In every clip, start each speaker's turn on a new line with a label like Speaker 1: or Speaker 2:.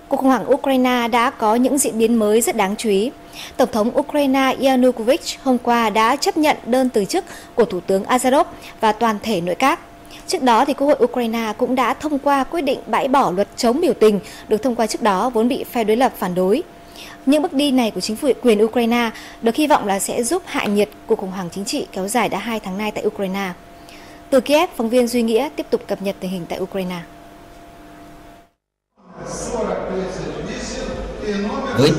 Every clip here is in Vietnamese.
Speaker 1: cuộc khủng hoảng Ukraine đã có những diễn biến mới rất đáng chú ý. Tổng thống Ukraine Yanukovych hôm qua đã chấp nhận đơn từ chức của Thủ tướng Azarov và toàn thể nội các. Trước đó, Quốc hội Ukraine cũng đã thông qua quyết định bãi bỏ luật chống biểu tình được thông qua trước đó vốn bị phe đối lập phản đối. Những bước đi này của chính phủ quyền Ukraine được hy vọng là sẽ giúp hạ nhiệt cuộc khủng hoảng chính trị kéo dài đã 2 tháng nay tại Ukraine. Từ Kiev, phóng viên Duy Nghĩa tiếp tục cập nhật tình hình tại Ukraine.
Speaker 2: Với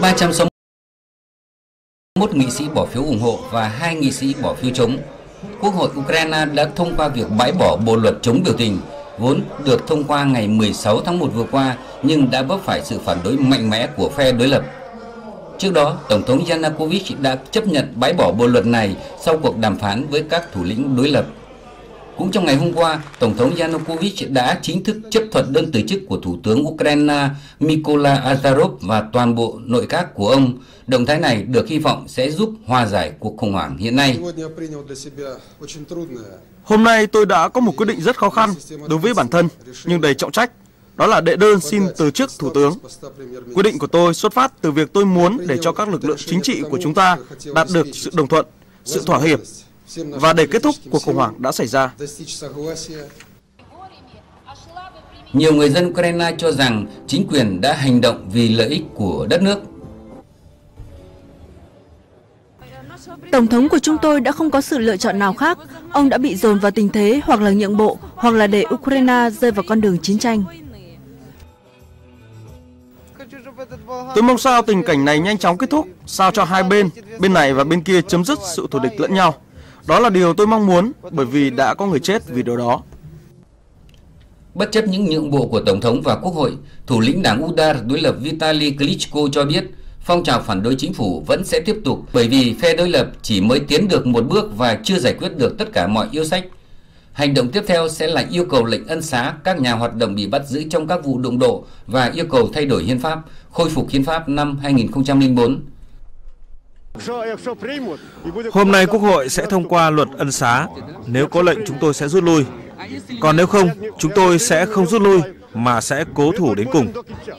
Speaker 2: 361 nghị sĩ bỏ phiếu ủng hộ và 2 nghị sĩ bỏ phiếu chống, Quốc hội Ukraine đã thông qua việc bãi bỏ bộ luật chống biểu tình, vốn được thông qua ngày 16 tháng 1 vừa qua nhưng đã vấp phải sự phản đối mạnh mẽ của phe đối lập. Trước đó, Tổng thống Yanukovych đã chấp nhận bãi bỏ bộ luật này sau cuộc đàm phán với các thủ lĩnh đối lập. Cũng trong ngày hôm qua, Tổng thống Yanukovych đã chính thức chấp thuận đơn từ chức của Thủ tướng Ukraine Mykola Azarov và toàn bộ nội các của ông. Động thái này được hy vọng sẽ giúp hòa giải cuộc khủng hoảng hiện nay.
Speaker 3: Hôm nay tôi đã có một quyết định rất khó khăn đối với bản thân, nhưng đầy trọng trách. Đó là đệ đơn xin từ chức Thủ tướng. Quyết định của tôi xuất phát từ việc tôi muốn để cho các lực lượng chính trị của chúng ta đạt được sự đồng thuận, sự thỏa hiệp và để kết thúc cuộc khủng hoảng đã xảy ra.
Speaker 2: Nhiều người dân Ukraine cho rằng chính quyền đã hành động vì lợi ích của đất nước.
Speaker 4: Tổng thống của chúng tôi đã không có sự lựa chọn nào khác. Ông đã bị dồn vào tình thế hoặc là nhượng bộ, hoặc là để Ukraine rơi vào con đường chiến tranh.
Speaker 3: Tôi mong sao tình cảnh này nhanh chóng kết thúc, sao cho hai bên này và bên kia chấm dứt sự thù địch lẫn nhau. Đó là điều tôi mong muốn, bởi vì đã có người chết vì điều đó.
Speaker 2: Bất chấp những nhượng bộ của Tổng thống và Quốc hội, thủ lĩnh đảng Udar đối lập Vitaly Klitschko cho biết phong trào phản đối chính phủ vẫn sẽ tiếp tục bởi vì phe đối lập chỉ mới tiến được một bước và chưa giải quyết được tất cả mọi yêu sách. Hành động tiếp theo sẽ là yêu cầu lệnh ân xá các nhà hoạt động bị bắt giữ trong các vụ đụng độ và yêu cầu thay đổi hiến pháp, khôi phục hiến pháp năm 2004.
Speaker 3: Hôm nay Quốc hội sẽ thông qua luật ân xá. Nếu có lệnh chúng tôi sẽ rút lui. Còn nếu không, chúng tôi sẽ không rút lui mà sẽ cố thủ đến cùng.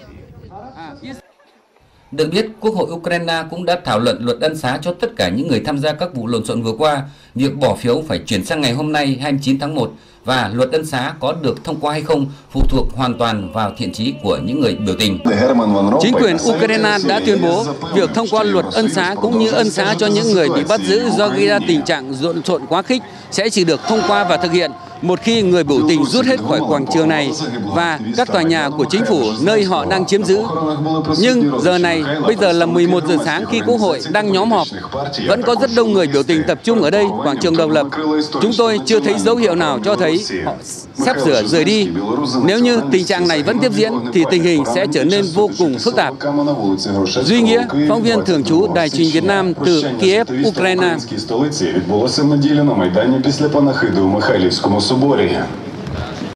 Speaker 2: Được biết, Quốc hội Ukraine cũng đã thảo luận luật ân xá cho tất cả những người tham gia các vụ lộn xộn vừa qua. Việc bỏ phiếu phải chuyển sang ngày hôm nay 29 tháng 1 và luật ân xá có được thông qua hay không phụ thuộc hoàn toàn vào thiện chí của những người biểu tình.
Speaker 5: Chính quyền Ukraine đã tuyên bố việc thông qua luật ân xá cũng như ân xá cho những người bị bắt giữ do gây ra tình trạng lộn xộn quá khích sẽ chỉ được thông qua và thực hiện một khi người biểu tình rút hết khỏi quảng trường này và các tòa nhà của chính phủ nơi họ đang chiếm giữ. Nhưng giờ này, bây giờ là 11 giờ sáng khi Quốc hội đang nhóm họp. Vẫn có rất đông người biểu tình tập trung ở đây, quảng trường Độc lập. Chúng tôi chưa thấy dấu hiệu nào cho thấy họ sắp sửa rời đi. Nếu như tình trạng này vẫn tiếp diễn thì tình hình sẽ trở nên vô cùng phức tạp. Duy Nghĩa, phóng viên thường trú Đài truyền hình Việt Nam từ Kiev, Ukraine.
Speaker 6: Соборі.